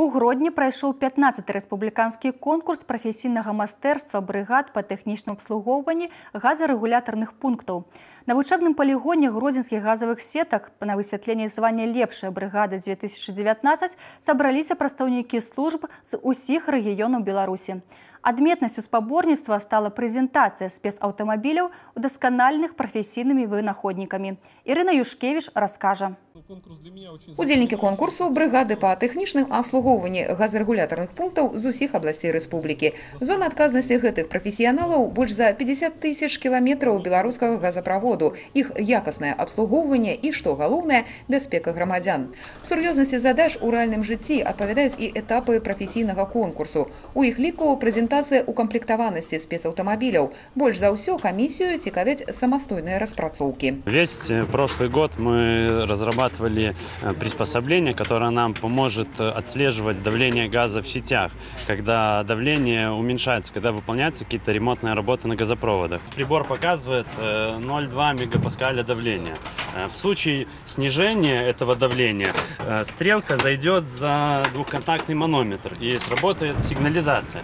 У Гродні прайшоў 15-й рэспубліканскі конкурс прафесійнага майстэрства брыгад па тэхнічным абслугоўванні газарэгулятарных пунктаў. На вучэбным палігоне гродзенскіх газавых сетак на высвятленне звання «Лепшая брыгада-2019» сабраліся прадстаўнікі служб з усіх рэгіёнаў Беларусі. Адметнасцю спаборніцтва стала прэзентацыя спецаўтамабіляў, удасканаленых прафесійнымі вынаходнікамі. Ірына Юшкевіч раскажа. Удзельнікі конкурсу брыгады па тэхнічным абслугоўванні газарэгулятарных пунктаў з усіх абласцей рэспублікі. Зона адказнасці гэтых прафесіяналаў больш за 50 тысяч кіламетраў беларускага газаправоду, іх якаснае абслугоўванне і, што галоўнае, бяспека грамадзян. Сур'ёзнасці задач у рэальным жыцці адпавядаюць і этапы прафесійнага конкурсу. У іх ліку прэзентацыя укамплектаванасці спецаўтамабіляў. Больш за ўсё камісію цікавяць самастойныя распрацоўкі. Весь прошлый год мы разрабатывали приспособление, которое нам поможет отслеживать давление газа в сетях, когда давление уменьшается, когда выполняются какие-то ремонтные работы на газопроводах. Прибор показывает 0,2 мегапаскаля давления. В случае снижения этого давления стрелка зайдет за двухконтактный манометр и сработает сигнализация.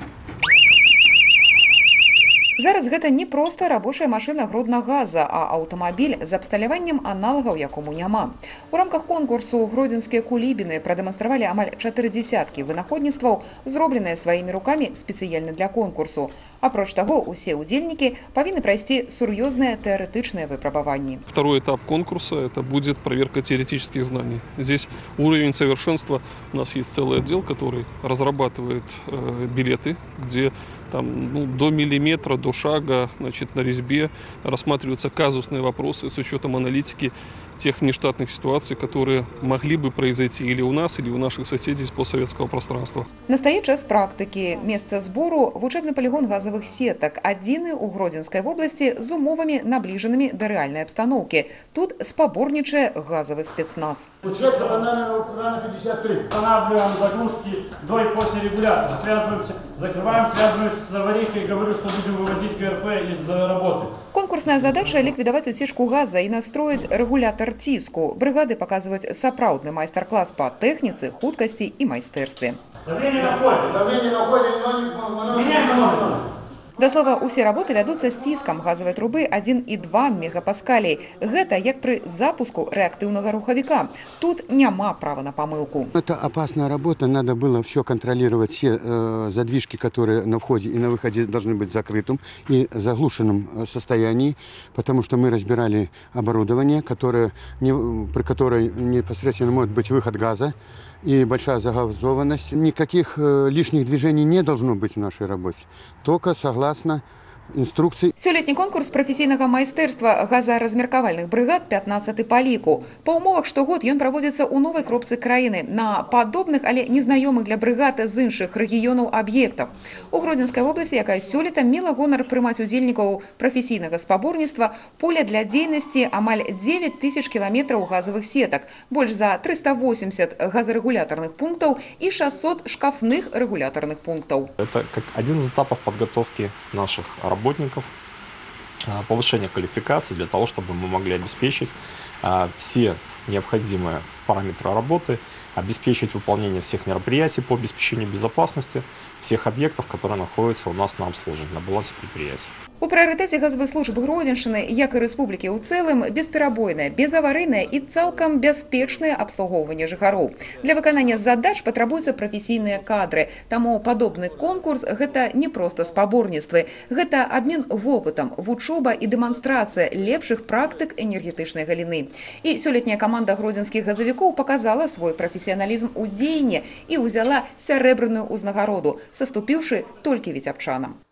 Зараз гэта не проста рабочая машына Гроднагаза, а аўтамабіль з абсталяваннем аналагаў якому няма. У рамках конкурсу гродзенскія кулібіны прадэманстравалі амаль 40 вынаходніцтваў, зробленыя сваімі рукамі спецыяльна для конкурсу. Апроч таго, усе удзельнікі павінны прайсці сур'ёзныя тэарэтычныя выпрабаванні. Второй этап конкурса – это будет проверка теоретических знаний. Здесь уровень совершенства. У нас есть целый отдел, который разрабатывает билеты, где там, до миллиметра, до шага, значит, на резьбе рассматриваются казусные вопросы с учетом аналитики тех нештатных ситуаций, которые могли бы произойти или у нас, или у наших соседей с постсоветского пространства. Настае час практыкі. Месца збору – вучэбны палігон газавых сетак, адзіны ў Гродзенскай вобласці з умовамі, набліжанымі да рэальнай абстаноўкі. Тут спаборнічае газавы спецназ. Участка банального крана 53. Устанавливаем заглушки до и после регулятора. Связываемся, закрываем, связываемся с аварийкой и говорю, что будем выводить ГРП из работы. Конкурсная задача – ліквідаваць уцечку газа і настроіць рэгулятар ціску. Брыгады паказваюць сапраўдны майстар-клас па тэхніцы, хуткасці і майстэрстве. Давление на входе. Давление на входе, но не... Да слова, усе работы вядуцца з ціскам газавай трубы 1,2 мегапаскалей. Гэта як пры запуску рэактыўнага рухавіка. Тут няма права на памылку. Это опасная работа, надо было все контролировать, все задвижки, которые на входе и на выходе должны быть закрытым и заглушенном состоянии, потому что мы разбирали оборудование, при которой непосредственно может быть выход газа и большая загазованность. Никаких лишних движений не должно быть в нашей работе, только согласно инструкций. Сёлетні конкурс прафесійнага майстэрства газаразмеркавальных брыгад 15-й па ліку. Па ўмовах штогод ён праводзіцца ў новай кропцы краіны на падобных, але незнаёмых для брыгад з іншых рэгіёнаў аб'ектах. У Гродзенскай вобласці, якая сёлета мела гонар прымаць удзельнікаў прафесійнага спаборніцтва, поле для дзейнасці амаль 9 тысяч кіламетраў газавых сетак, больш за 380 газарэгулятарных пунктаў і 600 шкафных рэгулятарных пунктаў. Это как один из этапов подготовки наших работников, повышение квалификации для того, чтобы мы могли обеспечить все необходимые параметры работы, обеспечить выполнение всех мероприятий по обеспечению безопасности всех объектов, которые находятся у нас на обслуживании, на балансе предприятий. У прыярытэце газавых служб Гродзеншчыны, як і рэспублікі ў цэлым, бесперабойнае, безаварыйнае і цалкам бяспечнае абслугоўванне жыхароў. Для выканання задач патрабуюцца прафесійныя кадры. Таму падобны конкурс – гэта не проста спаборніцтвы. Гэта абмен вопытам, вучоба і дэманстрацыя лепшых практык энергетычнай галіны. І сёлетняя каманда гродзенскіх газавікоў паказала свой прафесіяналізм у дзеянні і ўзяла сярэбраную ўзнагароду, саступіўшы толькі віцябчанам.